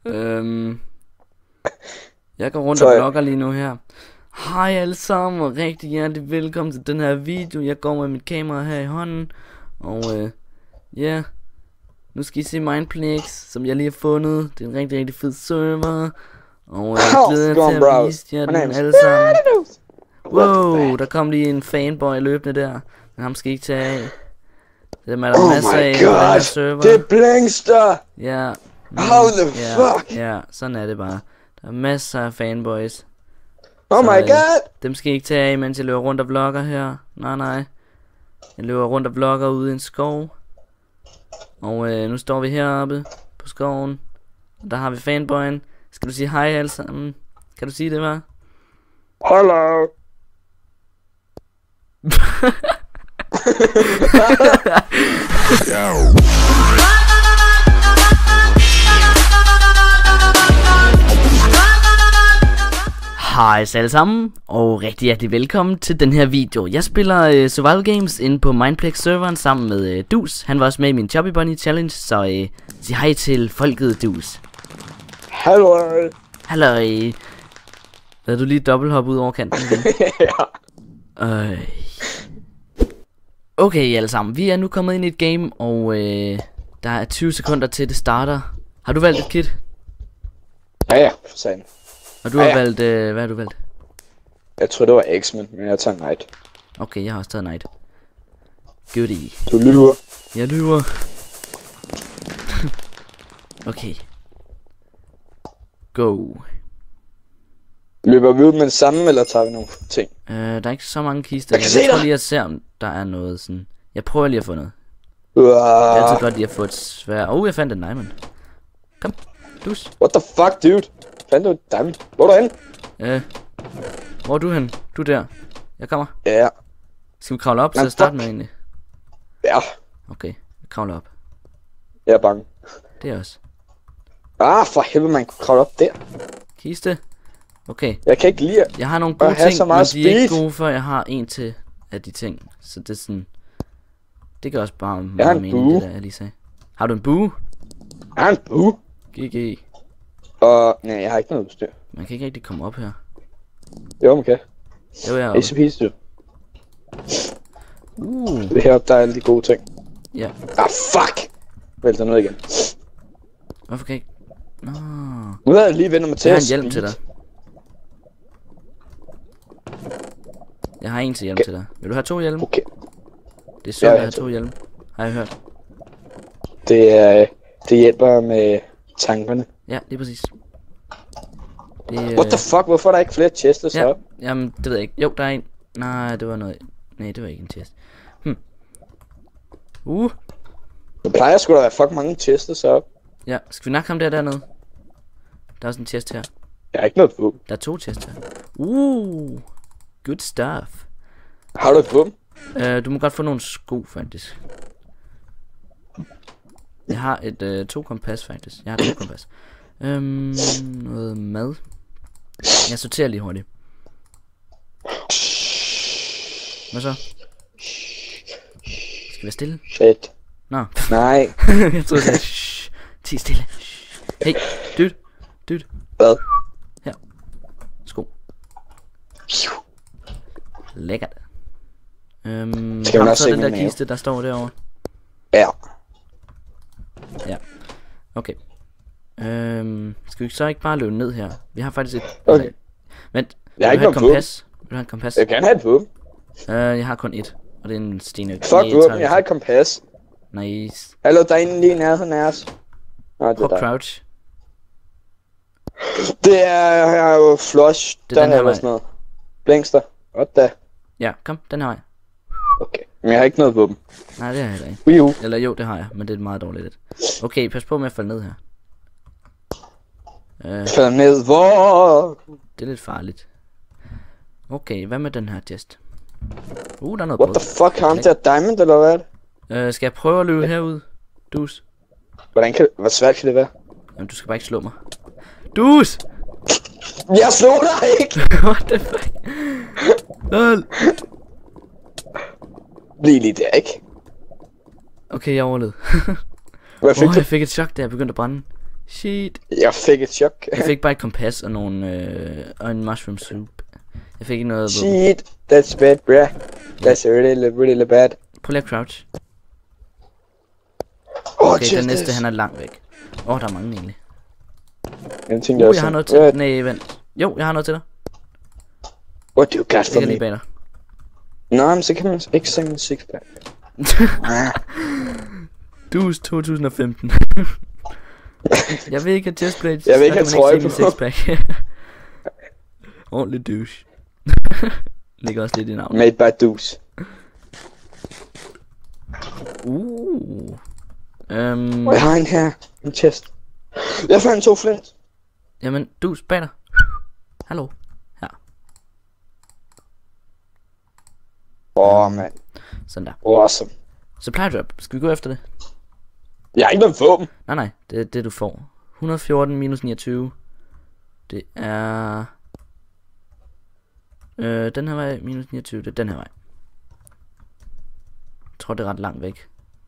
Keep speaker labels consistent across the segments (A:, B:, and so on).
A: Jeg går rundt og vlogger lige nu her. Hej alle sammen, og rigtig hjertelig velkommen til den her video. Jeg går med mit kamera her i hånden. Og ja, nu skal I se Mineplex, som jeg lige har fundet. Det er en rigtig, rigtig fed server. Og jeg glæder jer til at vise jer den alle sammen. Wow, der kom lige en fanboy løbende der. Men ham skal I ikke tage af. Dem er der masser af på den her server.
B: Det er Blankster!
A: Ja.
B: How the fuck?
A: Ja, sådan er det bare. Der er masser af fanboys.
B: Oh my god!
A: Dem skal I ikke tage af, mens jeg løber rundt og vlogger her. Nej. Jeg løber rundt og vlogger ude i en skov. Og nu står vi heroppe på skoven. Og der har vi fanboyen. Skal du sige hej alle sammen? Kan du sige det, hva'?
B: Hello!
A: Hej alle sammen, og rigtig hjertelig velkommen til den her video. Jeg spiller survival games inde på Mineplex serveren sammen med Dus. Han var også med i min Chubby Bunny Challenge, så sig hej til folket, Dus.
B: Hallo.
A: Halløj. Lad du lige dobbelthop ud over kanten igen?
B: Ja.
A: Okay alle sammen, vi er nu kommet ind i et game, og der er 20 sekunder til det starter. Har du valgt et kit?
B: Ja, for sagen.
A: Og du har valgt, hvad har du valgt?
B: Jeg tror det var X-Men, men jeg tager Knight.
A: Okay, jeg har også taget Knight. Goodie.
B: Du lyver.
A: Jeg lyver. Okay. Go.
B: Løber vi ud med det samme, eller tager vi nogle ting?
A: Der er ikke så mange kister. Jeg tror lige at se, om der er noget sådan. Jeg prøver lige at få noget. Det er altid godt lige at få et svær. Jeg fandt en diamond. Kom, Dus.
B: What the fuck, dude? Fandt du et diamond? Hvor er du henne?
A: Hvor er du hen? Du er der. Jeg kommer.
B: Ja.
A: Skal vi kravle op, så starte med egentlig?
B: Ja.
A: Okay, vi kravler op.
B: Jeg er bange.
A: Det er også.
B: For helvede, man kunne kravle op der.
A: Kiste. Okay.
B: Jeg kan ikke lide
A: Jeg har nogle gode ting, men de er ikke gode, før jeg har en til af de ting. Så det er sådan. Det kan også bare meget mening, det der jeg lige sagde. Har du en bue?
B: Jeg har en bue.
A: GG.
B: Og nej, jeg har ikke noget udstyr.
A: Man kan ikke rigtig komme op her.
B: Jo, man kan.
A: Jo, jeg er
B: ACP styr. Det her, der er alle de gode ting.
A: Ja.
B: Fuck! Vælter noget igen.
A: Hvorfor kan jeg ikke? Nå.
B: Nu havde jeg lige vendt mig til.
A: Jeg har en hjelm til dig. Jeg har en til hjelm til dig. Vil du have 2 hjelme?
B: Okay.
A: Det er sundt at have 2 hjelme. Har jeg hørt.
B: Det hjælper med tankerne.
A: Ja, det er præcis.
B: What the fuck? Hvorfor er der ikke flere chests så?
A: Jamen, det ved jeg ikke. Jo, der er en. Nej, det var noget. Nej, det var ikke en chest.
B: Der plejer sgu da at være fuck mange chests så.
A: Ja, skal vi nakke ham dernede? Der er også en chest her.
B: Jeg har ikke noget på.
A: Der er 2 chests her. Good stuff.
B: Har du et på?
A: Du må godt få nogle sko faktisk. Jeg har et 2 kompas faktisk. Jeg har 2 kompas. Noget mad. Jeg sorterer lige hurtigt. Hvad så? Skal vi være stille?
B: Shit.
A: Nå.
B: Nej.
A: Jeg troede jeg sagde tig stille. Hey, dude.
B: Hvad?
A: Her. Sko. Lækkert. Har du så den der kiste, der står derovre?
B: Ja.
A: Ja. Okay. Skal vi så ikke bare løbe ned her? Vi har faktisk et...
B: Okay.
A: Vent.
B: Jeg har ikke noget
A: kompas. Vil du have en kompas?
B: Jeg kan have et på.
A: Jeg har kun et. Og det er en stenøk.
B: Fuck du, jeg har et kompas.
A: Nice.
B: Hallo, der er en lige nærheden af os.
A: Prøv crouch.
B: Det er jo flush.
A: Det er den her vej.
B: Sådan noget. Blankster. What da?
A: Ja, kom, den har jeg.
B: Okay, men jeg har ikke noget på dem.
A: Nej, det har jeg heller ikke.
B: Jo.
A: Eller jo, det har jeg, men det er meget dårligt. Okay, pas på med at falde ned her.
B: Falde ned, hvor?
A: Det er lidt farligt. Okay, hvad med den her chest? Der er noget
B: What the fuck, har han der diamond, eller hvad er
A: det? Skal jeg prøve at løbe herud? Dus?
B: Hvor svært kan det være?
A: Jamen, du skal bare ikke slå mig. Dus!
B: Jeg slog dig ikke!
A: What the fuck? Lol!
B: Lige der, ikke?
A: Okay, jeg overlevede.
B: Hvad fik du?
A: Jeg fik et chok, da jeg begyndte at brænde. Shit.
B: Jeg fik et chok.
A: Jeg fik bare et kompas og nogle og en mushroom soup. Jeg fik ikke noget.
B: Shit, that's bad, bruh. That's really bad.
A: Prøv lige at crouch.
B: Oh,
A: Okay, den næste han er langt væk. Der er mange egentlig.
B: Jeg tænkte også.
A: Jeg har noget til dig. Nej, vent. Jo, jeg har noget til dig.
B: What do you got for
A: me?
B: me?
A: Lige bag dig.
B: Nej, men så kan man ikke se min sixpack.
A: Dus 2015. Jeg vil ikke have chestplates.
B: Jeg vil ikke have trøje på.
A: Ordentlig douche. Ligger også lidt i navnet.
B: Made by douche. Jeg har en her. En chest. Jeg fandt 2 flint.
A: Jamen, douche bag dig. Hallo. Her.
B: Mand.
A: Sådan der.
B: Awesome.
A: Supply drop. Skal vi gå efter det?
B: Jeg har ikke noget våben.
A: Nej, det er det du får. 114 minus 29. Det er... den her vej minus 29, det er den her vej. Jeg tror det er ret langt væk.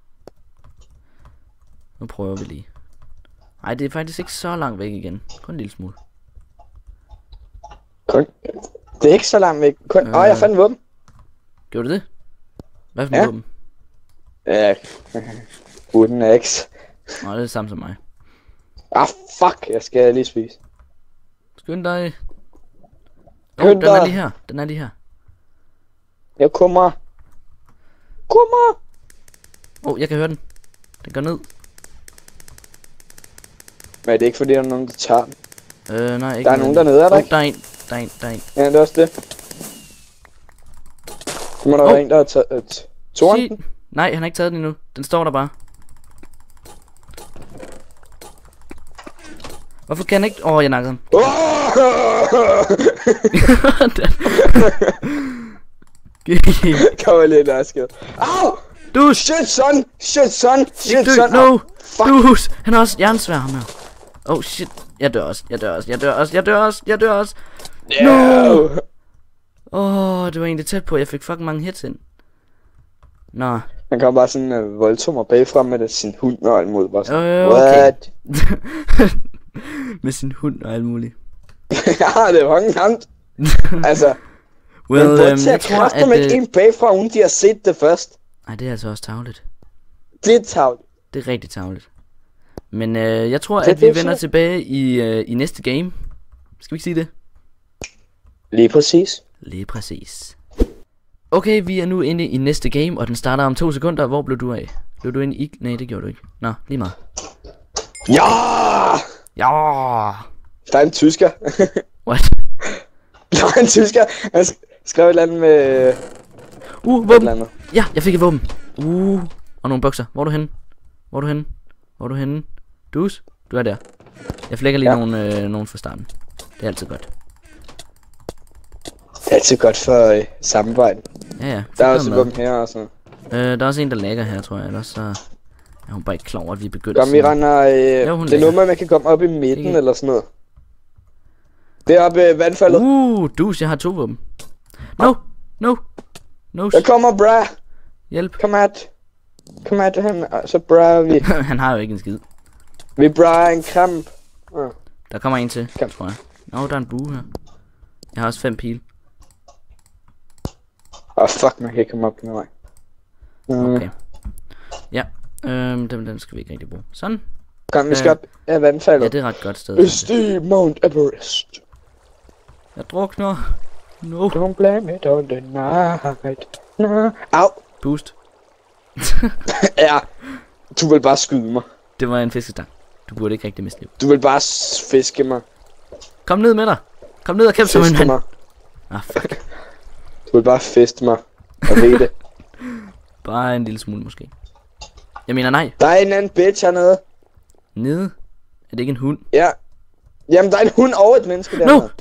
A: Nu prøver vi lige. Nej, det er faktisk ikke så langt væk igen. Kun en lille smule.
B: Det er ikke så langt væk. Jeg fandt våben.
A: Gjorde du det? Hvad for en våben?
B: Ja. Uden axe.
A: Nej, det er det samme som mig.
B: Fuck, jeg skal lige spise.
A: Skynd dig. Den er lige her. Den er lige her.
B: Jeg kommer.
A: Jeg kan høre den. Den går ned.
B: Men er det ikke fordi, der er nogen, der tager den?
A: Nej, ikke.
B: Der er nogen dernede, er der ikke?
A: Der er en.
B: Ja, det er også det. Så må der være en, der har taget toren.
A: Nej, han har ikke taget den endnu. Den står der bare. Hvorfor kan han ikke? Jeg nakkede ham.
B: Kom lidt asket. Au!
A: Du!
B: Shit, son!
A: No! Dus! Han har også jernsvær, ham her. Oh shit. Jeg dør også. No! Det var egentlig tæt på. Jeg fik fucking mange hits ind. Nå.
B: Han kom bare sådan voldtog mig bagfra med sin hund og alt muligt. Bare sådan,
A: okay. Med sin hund og alt muligt.
B: Ja, det var langt. Altså.
A: Jeg tror at
B: ikke en bagfra, uden de har set det først.
A: Nej, det er altså også tarveligt.
B: Det er tarveligt.
A: Det er rigtig tarveligt. Men jeg tror at vi vender tilbage i næste game. Skal vi ikke sige det?
B: Lige præcis.
A: Okay, vi er nu inde i næste game, og den starter om 2 sekunder. Hvor blev du af? Blev du inde i... Nej, det gjorde du ikke. Nå, lige meget.
B: Ja! Der er en tysker.
A: What?
B: Der er en tysker. Han skrev et eller andet med...
A: våben. Ja, jeg fik et våben. Og nogle bukser. Hvor er du henne? Dus? Du er der. Jeg flækker lige nogen fra starten. Det er altid godt.
B: Det er altid godt for samarbejde.
A: Ja.
B: Der er også våben her og sådan.
A: Der er også en, der lægger her, tror jeg. Ellers så er hun bare ikke klar over, at vi begynder.
B: Kom, vi render... det er noget med, man kan komme op i midten eller sådan noget. Det er oppe i vandfaldet.
A: Dus, jeg har 2 våben. No.
B: Jeg kommer, brah.
A: Hjælp.
B: Kom at ham, så brah vi.
A: Han har jo ikke en skid.
B: Vi brah en kamp.
A: Der kommer en til, tror jeg. Der er en bue her. Jeg har også 5 pile.
B: Fuck, man kan ikke komme op den vej.
A: Okay. Ja, den skal vi ikke rigtig bruge. Sådan.
B: Kom, vi skal op af vandfaldet.
A: Ja, det er ret godt sted.
B: Stig Mount Everest.
A: Jeg drukner. No.
B: Don't blame it on the night. No. Au.
A: Boost.
B: Ja, du vil bare skyde mig.
A: Det var en fiskestang. Du burde ikke rigtig miste liv.
B: Du vil bare fiske mig.
A: Kom ned med dig. Kom ned og kæmpe som en mand. Fuck.
B: Du vil bare feste mig. Jeg ved det.
A: Bare en lille smule måske. Jeg mener nej.
B: Der er en anden bitch hernede.
A: Nede? Er det ikke en hund?
B: Ja. Jamen der er en hund og et menneske dernede. No.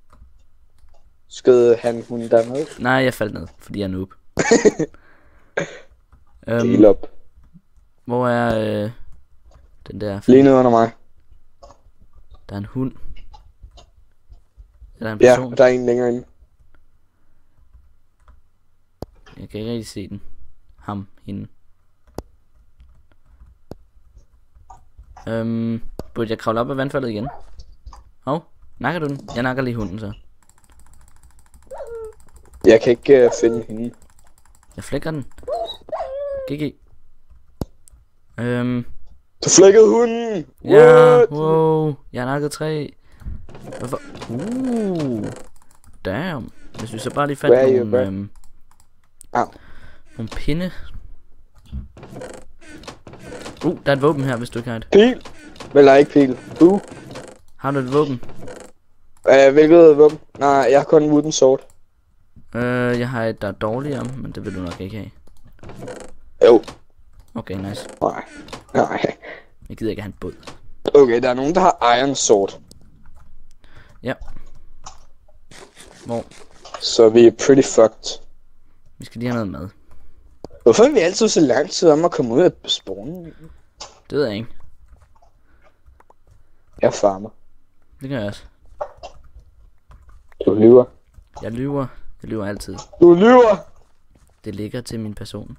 B: Skød han hunden dernede?
A: Nej, jeg faldt ned, fordi jeg er noob.
B: Helt op.
A: Hvor er den der?
B: Lige nede under mig.
A: Der er en hund. Er der en person?
B: Ja, der er en længere inde.
A: Jeg kan ikke rigtig se den. Ham, hende. Burde jeg kravle op af vandfaldet igen? Nakker du den? Jeg nakker lige hunden så.
B: Jeg kan ikke finde hende.
A: Jeg flækker den. GG.
B: Du flækkede hunden!
A: Ja, wow. Jeg har nakket 3. Hvorfor? Damn. Hvis vi så bare lige fandt nogle pinde. Der er et våben her, hvis du ikke har et.
B: Pil! Vel ikke pil.
A: Har du et våben?
B: Hvilket våben? Nej, jeg har kun en wooden sword.
A: Jeg har et, der er dårligere, men det vil du nok ikke have.
B: Jo.
A: Okay, nice.
B: Nej.
A: Jeg gider ikke have en båd.
B: Okay, der er nogen, der har iron sword.
A: Ja. Hvor?
B: Så vi er pretty fucked.
A: Vi skal lige have noget mad.
B: Hvorfor er vi altid så lang tid om at komme ud af spawnen?
A: Det ved jeg ikke.
B: Jeg farmer.
A: Det gør jeg også.
B: Du lyver.
A: Jeg lyver. Jeg lyver altid.
B: Du lyver!
A: Det ligger til min person.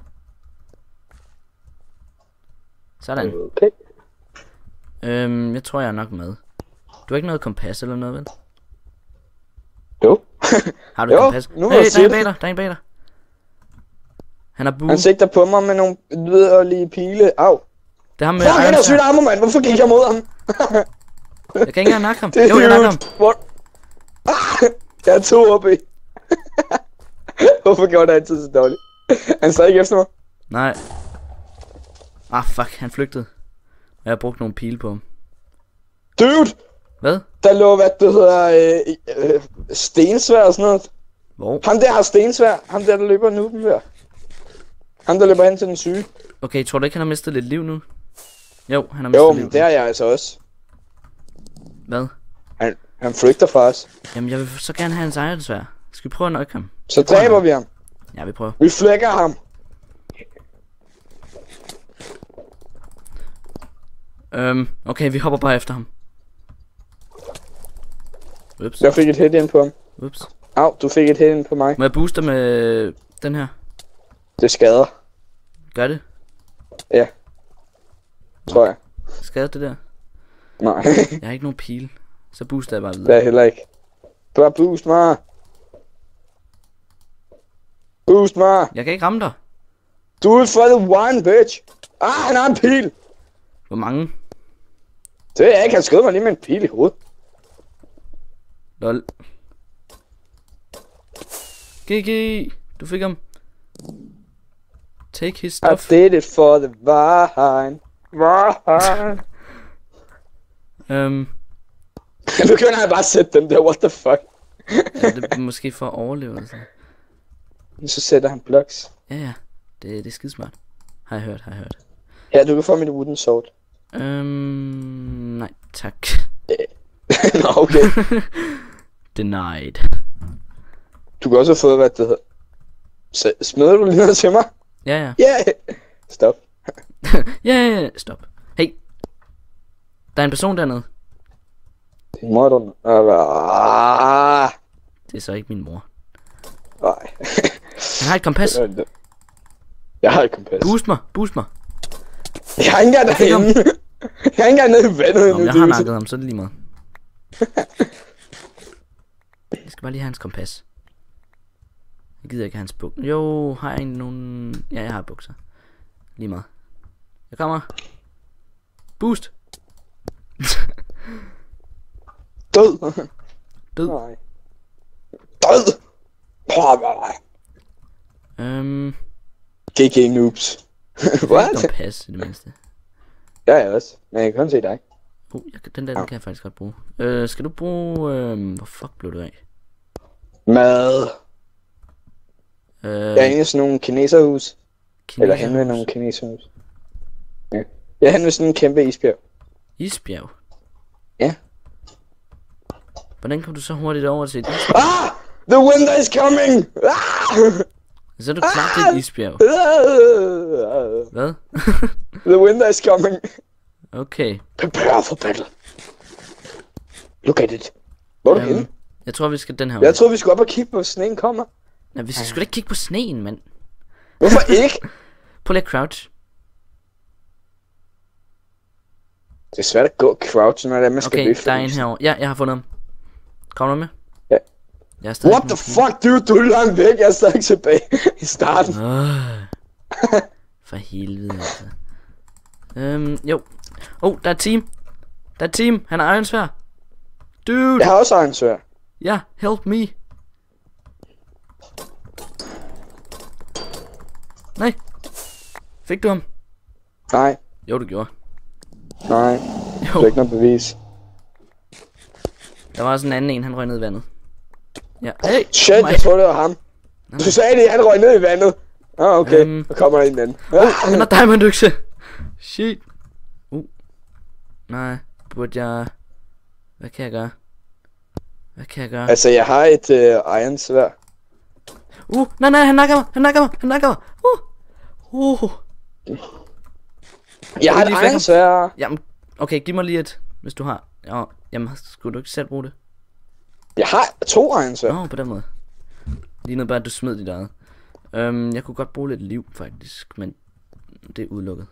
A: Sådan.
B: Okay.
A: Jeg tror jeg er nok med. Du har ikke noget kompas eller noget, vel?
B: Jo.
A: Har du kompas?
B: Nu
A: hey, der er en bag dig. Han har bue.
B: Han sigter på mig med nogle lyderlige pile. Au.
A: Det er ham med
B: fuck, han er sygt armer, mand. Hvorfor gik jeg mod ham?
A: Jeg kan ikke engang nakke ham. Jo, jeg nakker ham.
B: Jeg er 2 oppe i. Hvorfor gjorde det altid så dårligt? Han sad ikke efter mig.
A: Nej. Fuck, han flygtede. Jeg har brugt nogle pile på ham.
B: Dude!
A: Hvad?
B: Der lå, hvad det hedder, stensvær og sådan noget.
A: Hvor?
B: Ham der har stensvær. Ham der løber nu den der. Ham der løber hen til den syge.
A: Okay, tror du ikke han har mistet lidt liv nu? Jo, han har mistet liv.
B: Jo, det har jeg altså også.
A: Hvad?
B: Han flygter fra os.
A: Jamen, jeg vil så gerne have hans eget svær. Skal vi prøve at nøje ham?
B: Så dræber vi ham.
A: Ja, vi prøver.
B: Vi flækker ham.
A: Okay, vi hopper bare efter ham. Ups.
B: Jeg fik et hit ind på ham.
A: Ups.
B: Au, du fik et hit ind på mig.
A: Må jeg booste med den her?
B: Det skader.
A: Gør det?
B: Ja. Tror jeg.
A: Skader det der?
B: Nej.
A: Jeg har ikke nogen pile. Så booster jeg bare videre.
B: Det er heller ikke. Bare boost mig. Boost mig.
A: Jeg kan ikke ramme dig.
B: Do it for the one, bitch. Han har en pil.
A: Hvor mange?
B: Det er ikke. Han skød mig lige med en pil i hovedet.
A: Lol. GG. Du fik ham. Take his stuff.
B: I did it for the vine. Nu kan jeg bare at sætte dem der. What the fuck?
A: Ja, det er måske for at overleve altså.
B: Så sætter han blocks.
A: Ja. Det er skidesmart. Har jeg hørt.
B: Ja, du kan få mit wooden sword.
A: Nej, tak.
B: Nå, okay.
A: Denied.
B: Du kan også have fået, hvad det hedder. Så smider du lige noget til mig?
A: Ja.
B: Yeah. Stop.
A: Ja, stop. Hey. Der er en person dernede.
B: Din mor, du...
A: Det er så ikke min mor.
B: Nej.
A: Han har et kompas.
B: Jeg har et kompas.
A: Boost mig.
B: Jeg har ikke engang derinde. Jeg har ikke engang nede i vandet.
A: Jeg har nakket ham, så er det lige meget. Jeg skal bare lige have hans kompas. Jeg gider ikke have hans bukser. Jo, har jeg egentlig nogen... Ja, jeg har bukser. Lige meget. Jeg kommer. Boost.
B: Død.
A: Nej.
B: Død. GG noobs.
A: What? Kompas i det mindste.
B: Jeg også. Men jeg kan kun se dig.
A: Den der, den kan jeg faktisk godt bruge. Skal du bruge... hvor fuck blev du af?
B: Mad. Jeg er inde i sådan nogle kineserhus. Eller hen ved nogle kineserhus. Ja. Jeg er hen ved sådan en kæmpe isbjerg.
A: Isbjerg?
B: Ja.
A: Hvordan kom du så hurtigt over til et isbjerg?
B: The winter is coming!
A: Så er du klart til et isbjerg. Hvad?
B: The winter is coming.
A: Okay.
B: Prepare for battle. Look at it. Hvor er du henne?
A: Jeg tror vi skal den her.
B: Jeg tror vi skal op og kigge på sneen kommer.
A: Nej, vi skal sgu da ikke kigge på sneen, mand.
B: Hvorfor ikke?
A: Prøv lige at crouch.
B: Det er svært at gå crouch, når man skal løfte.
A: Okay, der er en herovre. Ja, jeg har fundet ham. Kom du med?
B: Ja.
A: Jeg er stadig
B: What the fuck, dude? Du er langt væk. Jeg er stadig tilbage i starten.
A: For helvede, altså. Jo. Der er et team. Der er et team. Han er ironsvær. Dude.
B: Jeg har også ironsvær.
A: Ja, help me. Nej. Fik du ham?
B: Nej.
A: Jo, du gjorde.
B: Nej.
A: Jo.
B: Det er ikke noget bevis.
A: Der var også en anden en, han røg ned i vandet. Ja. Hey,
B: shit, jeg troede det var ham. Du sagde det, han røg ned i vandet. Okay. Så kommer der en anden.
A: Han har diamondøkse. Shit. Nej. Burde jeg... Hvad kan jeg gøre? Hvad kan jeg gøre?
B: Altså, jeg har et ironsvær.
A: Nej, han nakker mig.
B: Jeg har et ironsvær.
A: Jamen, okay, giv mig lige et, hvis du har. Ja, jamen, skulle du ikke selv bruge det?
B: Jeg har 2 ironsvær.
A: På den måde. Lige noget bare, at du smed dit eget. Jeg kunne godt bruge lidt liv, faktisk, men det er udelukket.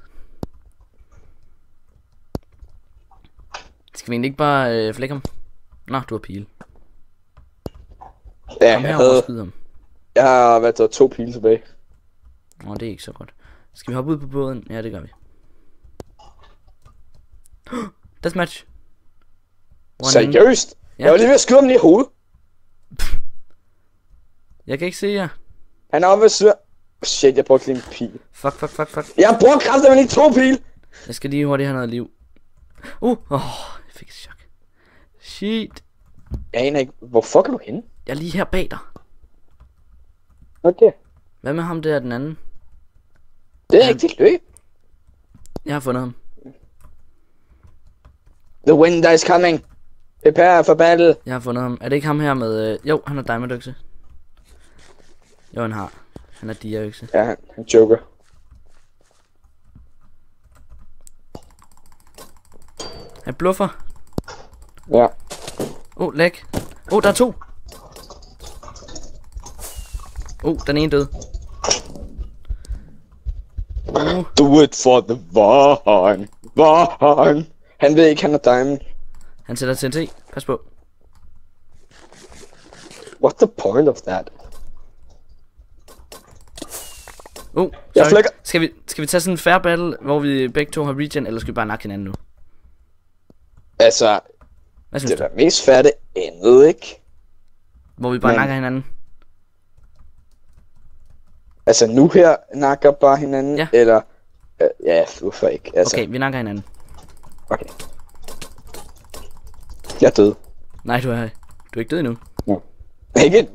A: Skal vi egentlig ikke bare flække ham? Nå, du har pile.
B: Ja,
A: kom herover og skyde ham.
B: Jeg har 2 pile tilbage.
A: Nå, det er ikke så godt. Skal vi hoppe ud på båden? Ja, det gør vi. Deathmatch.
B: Seriøst? Ja. Jeg var lige ved at skyde ham lige i hovedet.
A: Jeg kan ikke se jer.
B: Han er oppe ved siden. Shit, jeg brugte lige en pil.
A: Fuck.
B: Jeg brugte kraftigt lige 2 pile.
A: Jeg skal lige hurtigt have noget liv. Jeg fik et chok. Shit.
B: Jeg aner ikke. Hvor fuck er du henne?
A: Jeg er lige her bag dig.
B: Okay.
A: Hvad med ham der den anden?
B: Det er ikke dit løb.
A: Jeg har fundet ham.
B: The wind is coming. Prepare for battle.
A: Jeg har fundet ham. Er det ikke ham her med... Jo, han har diamondøkse. Jo, han har. Han er diaøkse.
B: Ja, han joker.
A: Han bluffer.
B: Ja.
A: Læg. Der er 2. Den ene død.
B: Do it for the Vaughn. Han ved ikke, han er diamond.
A: Han sætter TNT. Pas på.
B: What's the point of that?
A: Jeg flækker. Skal vi tage sådan en fair battle, hvor vi begge to har regen, eller skal vi bare nakke hinanden nu?
B: Altså, det er da mest fair det andet, ikke?
A: Hvor vi bare nakker hinanden?
B: Altså nu her nakker bare hinanden,
A: ja.
B: Eller... ja, hvorfor ikke? Altså...
A: Okay, vi nakker hinanden.
B: Okay. Jeg er død.
A: Nej, du er ikke død endnu.
B: Ja. Ikke?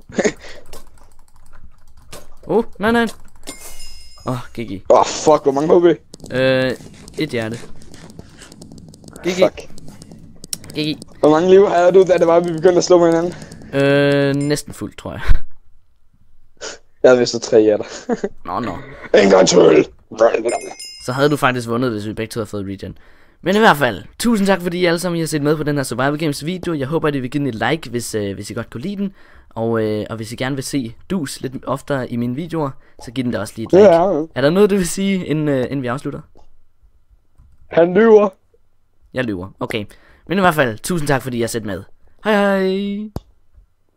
A: Nej. GG.
B: Fuck, hvor mange HP?
A: Et hjerte. GG.
B: Fuck.
A: GG.
B: Hvor mange liv havde du, da det var, vi begyndte at slå med hinanden?
A: Næsten fuldt, tror jeg.
B: Jeg havde vist 3 hjerter.
A: Nå.
B: En gang til!
A: Så havde du faktisk vundet, hvis vi begge to havde fået regen. Men i hvert fald, tusind tak fordi I alle sammen I har set med på den her Survival Games video. Jeg håber at I vil give den et like, hvis I godt kunne lide den. Og hvis I gerne vil se Dus lidt oftere i mine videoer, så giv den da også lige et like.
B: Ja.
A: Er der noget du vil sige, inden vi afslutter?
B: Han lyver.
A: Jeg lyver, okay. Men i hvert fald, tusind tak fordi I har set med. Hej hej.